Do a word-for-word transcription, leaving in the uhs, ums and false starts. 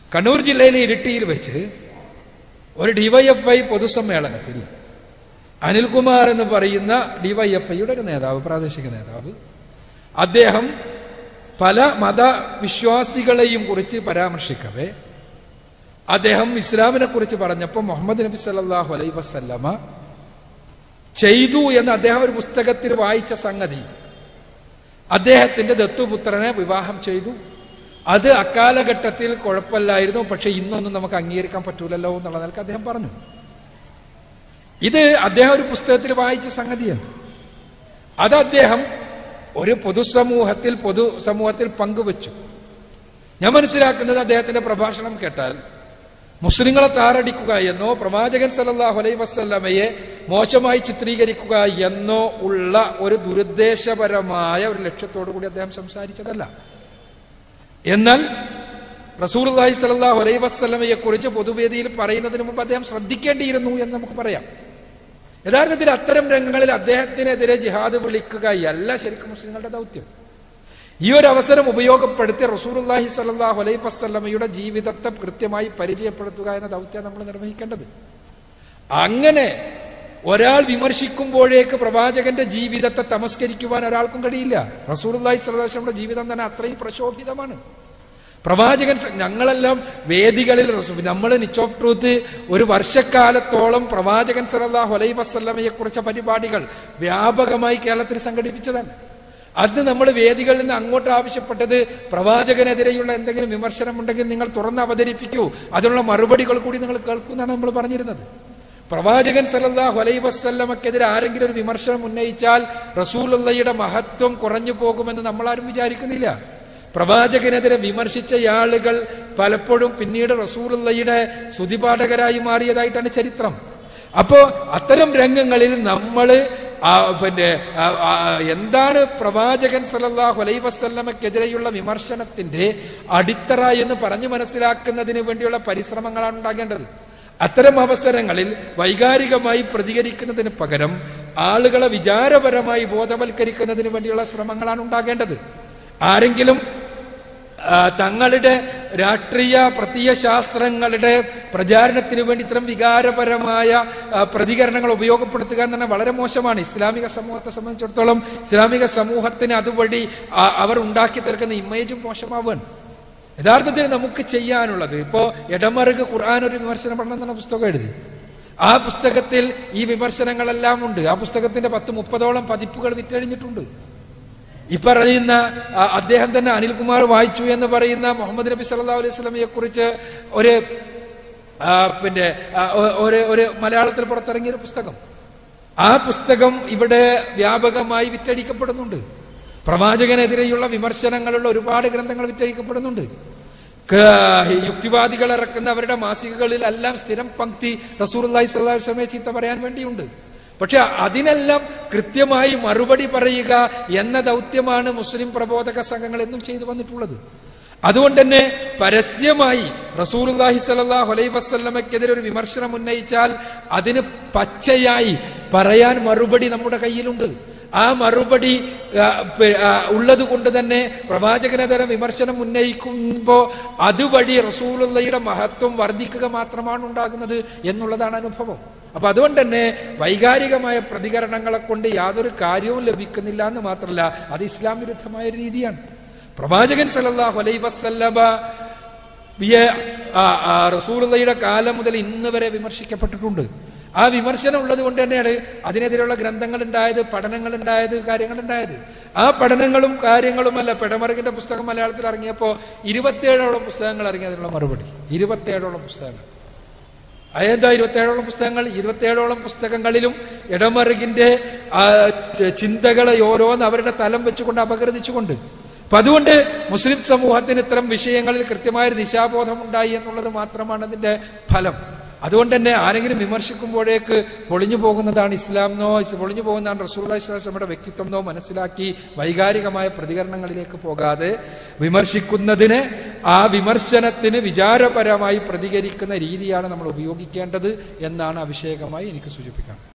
കണ്ണൂർ ജില്ലയിലെ ഇരിട്ടിയിൽ വെച്ച് ഒരു ഡിവൈഎഫ്ഐ പൊതുസമ്മേളനത്തിൽ അനിൽകുമാർ എന്ന് പറയുന്ന ഡിവൈഎഫ്ഐയുടെ ഒരു നേതാവ്, പ്രാദേശിക നേതാവ്, അദ്ദേഹം പല മതവിശ്വാസികളെയും കുറിച്ച് പരാമർശിക്കവേ അദ്ദേഹം ഇസ്ലാമിനെ കുറിച്ച് പറഞ്ഞപ്പോൾ മുഹമ്മദ് നബി സല്ലല്ലാഹു അലൈഹി വസല്ലമ ചെയ്തു എന്ന് അദ്ദേഹം ഒരു പുസ്തകത്തിൽ വായിച്ച സംഗതി, അദ്ദേഹത്തിന്റെ ദത്തുപുത്രനെ വിവാഹം ചെയ്തു, അത് അക്കാലഘട്ടത്തിൽ കുഴപ്പമില്ലായിരുന്നു, പക്ഷെ ഇന്നൊന്നും നമുക്ക് അംഗീകരിക്കാൻ പറ്റൂലല്ലോ എന്നുള്ള നിലക്ക് അദ്ദേഹം പറഞ്ഞു. ഇത് അദ്ദേഹം ഒരു പുസ്തകത്തിൽ വായിച്ച സംഗതിയാണ്. അത് അദ്ദേഹം ഒരു പൊതുസമൂഹത്തിൽ പൊതുസമൂഹത്തിൽ പങ്കുവച്ചു. ഞാൻ മനസ്സിലാക്കുന്നത് അദ്ദേഹത്തിന്റെ പ്രഭാഷണം കേട്ടാൽ മുസ്ലിങ്ങളെ താറടിക്കുക എന്നോ പ്രവാചകൻ സല്ലല്ലാഹു അലൈഹി വസല്ലമയെ മോശമായി ചിത്രീകരിക്കുക എന്നോ ഉള്ള ഒരു ദുരുദ്ദേശപരമായ ഒരു ലക്ഷ്യത്തോടു കൂടി അദ്ദേഹം സംസാരിച്ചതല്ല. എന്നാൽ റസൂലുള്ളാഹി സ്വല്ലല്ലാഹു അലൈഹി വസല്ലമയെ കുറിച്ച് പൊതുവേദിയിൽ പറയുന്നതിന് മുമ്പ് അദ്ദേഹം ശ്രദ്ധിക്കേണ്ടിയിരുന്നു എന്ന് നമുക്ക് പറയാം. യഥാർത്ഥത്തിൽ അത്തരം രംഗങ്ങളിൽ അദ്ദേഹത്തിനെതിരെ ജിഹാദ് വിളിക്കുകയല്ല ശരിക്കും മുസ്ലിങ്ങളുടെ ദൗത്യം. ഈ ഒരു അവസരം ഉപയോഗപ്പെടുത്തി റസൂലുള്ളാഹി സ്വല്ലല്ലാഹു അലൈഹി വസല്ലമയുടെ ജീവിതത്തെ കൃത്യമായി പരിചയപ്പെടുത്തുക എന്ന ദൗത്യം നമ്മൾ നിർവഹിക്കേണ്ടത്. അങ്ങനെ ഒരാൾ വിമർശിക്കുമ്പോഴേക്ക് പ്രവാചകന്റെ ജീവിതത്തെ തമസ്കരിക്കുവാൻ ഒരാൾക്കും കഴിയില്ല. റസൂലുള്ളാഹി സ്വല്ലല്ലാഹു അലൈഹി വസല്ലമയുടെ ജീവിതം തന്നെ അത്രയും പ്രശോഭിതമാണ്. പ്രവാചകൻ, ഞങ്ങളെല്ലാം വേദികളിൽ നമ്മൾ നിച്ച് ഓഫ് ട്രൂത്ത് ഒരു വർഷക്കാലത്തോളം പ്രവാചകൻ സല്ലല്ലാഹു അലൈഹി വസല്ലമയെ കുറിച്ച പരിപാടികൾ വ്യാപകമായി കേരളത്തിൽ സംഘടിപ്പിച്ചതാണ്. അത് നമ്മൾ വേദികളിൽ നിന്ന് അങ്ങോട്ട് ആവശ്യപ്പെട്ടത് പ്രവാചകനെതിരെയുള്ള എന്തെങ്കിലും വിമർശനം ഉണ്ടെങ്കിൽ നിങ്ങൾ തുറന്ന് അവതരിപ്പിക്കൂ, അതിനുള്ള മറുപടികൾ കൂടി നിങ്ങൾ കേൾക്കൂ എന്നാണ് നമ്മൾ പറഞ്ഞിരുന്നത്. പ്രവാചകൻ സല്ലല്ലാഹു അലൈഹി വസല്ലമക്കെതിരെ ആരെങ്കിലും ഒരു വിമർശനം ഉന്നയിച്ചാൽ റസൂലുള്ളാഹിയുടെ മഹത്വം കുറഞ്ഞു പോകുമെന്ന് നമ്മളാരും വിചാരിക്കുന്നില്ല. പ്രവാചകനെതിരെ വിമർശിച്ച ആളുകൾ പലപ്പോഴും പിന്നീട് റസൂലുള്ളാഹിയുടെ സ്തുതിപാഠകരായി മാറിയതായിട്ടാണ് ചരിത്രം. അപ്പോ അത്തരം രംഗങ്ങളിൽ നമ്മൾ പിന്നെ എന്താണ് പ്രവാചകൻ സല്ലല്ലാഹു അലൈഹി വസല്ലമക്കെതിരെയുള്ള വിമർശനത്തിന്റെ അടിത്തറ എന്ന് പറഞ്ഞു മനസ്സിലാക്കുന്നതിന് വേണ്ടിയുള്ള പരിശ്രമങ്ങളാണ് ഉണ്ടാകേണ്ടത്. അത്തരം അവസരങ്ങളിൽ വൈകാരികമായി പ്രതികരിക്കുന്നതിന് പകരം ആളുകളെ വിചാരപരമായി ബോധവൽക്കരിക്കുന്നതിന് വേണ്ടിയുള്ള ശ്രമങ്ങളാണ് ഉണ്ടാകേണ്ടത്. ആരെങ്കിലും തങ്ങളുടെ രാഷ്ട്രീയ പ്രത്യയശാസ്ത്രങ്ങളുടെ പ്രചാരണത്തിന് വേണ്ടി ഇത്തരം വികാരപരമായ പ്രതികരണങ്ങൾ ഉപയോഗപ്പെടുത്തുക എന്ന് പറഞ്ഞാൽ വളരെ മോശമാണ്. ഇസ്ലാമിക സമൂഹത്തെ സംബന്ധിച്ചിടത്തോളം ഇസ്ലാമിക സമൂഹത്തിന് അതുവഴി അവർ ഉണ്ടാക്കി തീർക്കുന്ന ഇമേജും മോശമാവുകയാണ്. യഥാർത്ഥത്തിൽ നമുക്ക് ചെയ്യാനുള്ളത്, ഇപ്പോ എടമറുക് ഖുർആൻ ഒരു വിമർശന പഠനം എന്ന പുസ്തകം എഴുതി. ആ പുസ്തകത്തിൽ ഈ വിമർശനങ്ങളെല്ലാം ഉണ്ട്. ആ പുസ്തകത്തിന്റെ പത്ത് മുപ്പതോളം പതിപ്പുകൾ വിറ്റഴിഞ്ഞിട്ടുണ്ട്. ഈ പറയുന്ന അദ്ദേഹം തന്നെ അനിൽകുമാർ വായിച്ചു എന്ന് പറയുന്ന മുഹമ്മദ് നബി സല്ലല്ലാഹു അലൈഹി വസല്ലമയെ കുറിച്ച് ഒരു പിന്നെ ഒരു ഒരു മലയാളത്തിൽ പുറത്തിറങ്ങിയ ഒരു പുസ്തകം, ആ പുസ്തകം ഇവിടെ വ്യാപകമായി വിറ്റഴിക്കപ്പെടുന്നുണ്ട്. പ്രവാചകനെതിരെയുള്ള വിമർശനങ്ങളുള്ള ഒരുപാട് ഗ്രന്ഥങ്ങൾ വിറ്റഴിക്കപ്പെടുന്നുണ്ട്. യുക്തിവാദികൾ ഇറക്കുന്ന അവരുടെ മാസികകളിൽ എല്ലാം സ്ഥിരം പങ്ക്തി റസൂലുള്ളാഹി സ്വല്ലല്ലാഹു അലൈഹി വസല്ലമയെ ചീത്ത പറയാൻ വേണ്ടിയുണ്ട്. പക്ഷെ അതിനെല്ലാം കൃത്യമായി മറുപടി പറയുക എന്ന ദൗത്യമാണ് മുസ്ലിം പ്രബോധക സംഘങ്ങൾ എന്നും ചെയ്തു വന്നിട്ടുള്ളത്. അതുകൊണ്ട് തന്നെ പരസ്യമായി റസൂലുള്ളാഹി സ്വല്ലല്ലാഹു അലൈഹി വസല്ലമയ്ക്കെതിരെ ഒരു വിമർശനം ഉന്നയിച്ചാൽ അതിന് പച്ചയായി പറയാൻ മറുപടി നമ്മുടെ കയ്യിലുണ്ട്. ആ മറുപടി ഉള്ളത് കൊണ്ട് തന്നെ പ്രവാചകനെതിരെ വിമർശനം ഉന്നയിക്കുമ്പോൾ അതുവഴി റസൂലുള്ളാഹിയുടെ മഹത്വം വർദ്ധിക്കുക മാത്രമാണ് ഉണ്ടാകുന്നത് എന്നുള്ളതാണ് അനുഭവം. അപ്പൊ അതുകൊണ്ട് തന്നെ വൈകാരികമായ പ്രതികരണങ്ങളെ കൊണ്ട് യാതൊരു കാര്യവും ലഭിക്കുന്നില്ല എന്ന് മാത്രമല്ല, അത് ഇസ്ലാം വിരുദ്ധമായ രീതിയാണ്. പ്രവാചകൻ സല്ലല്ലാഹു അലൈഹി വസല്ലമ റസൂലുള്ളാഹിയുടെ കാലം മുതൽ ഇന്ന് വരെ വിമർശിക്കപ്പെട്ടിട്ടുണ്ട്. ആ വിമർശനം ഉള്ളത് കൊണ്ട് തന്നെയാണ് അതിനെതിരെയുള്ള ഗ്രന്ഥങ്ങൾ ഉണ്ടായത്, പഠനങ്ങൾ ഉണ്ടായത്, കാര്യങ്ങൾ ഉണ്ടായത്. ആ പഠനങ്ങളും കാര്യങ്ങളുമല്ല, പെടമറുകിന്റെ പുസ്തകം മലയാളത്തിൽ ഇറങ്ങിയപ്പോൾ ഇരുപത്തിയേഴോളം പുസ്തകങ്ങൾ ഇറങ്ങിയതിനുള്ള മറുപടി. ഇരുപത്തിയേഴോളം പുസ്തകങ്ങൾ. അതെന്താ ഇരുപത്തിയേഴോളം പുസ്തകങ്ങൾ? ഇരുപത്തിയേഴോളം പുസ്തകങ്ങളിലും എടമറുകിന്റെ ചിന്തകളെ ഓരോന്ന് അവരുടെ തലം വെച്ചുകൊണ്ട് അപഗ്രഥിച്ചുകൊണ്ട്. അപ്പൊ അതുകൊണ്ട് മുസ്ലിം സമൂഹത്തിന് ഇത്തരം വിഷയങ്ങളിൽ കൃത്യമായ ദിശാബോധം ഉണ്ടായി എന്നുള്ളത് മാത്രമാണ് അതിന്റെ ഫലം. അതുകൊണ്ട് തന്നെ ആരെങ്കിലും വിമർശിക്കുമ്പോഴേക്ക് പൊളിഞ്ഞു പോകുന്നതാണ് ഇസ്ലാമെന്നോ പൊളിഞ്ഞു പോകുന്നതാണ് റസൂലുള്ളാഹി സ്വല്ലല്ലാഹു അലൈഹി വസല്ലമയുടെ വ്യക്തിത്വം എന്നോ മനസ്സിലാക്കി വൈകാരികമായ പ്രതികരണങ്ങളിലേക്ക് പോകാതെ വിമർശിക്കുന്നതിന് ആ വിമർശനത്തിന് വിചാരപരമായി പ്രതികരിക്കുന്ന രീതിയാണ് നമ്മൾ ഉപയോഗിക്കേണ്ടത് എന്നാണ് അഭിഷേകമായി എനിക്ക് സൂചിപ്പിക്കാൻ.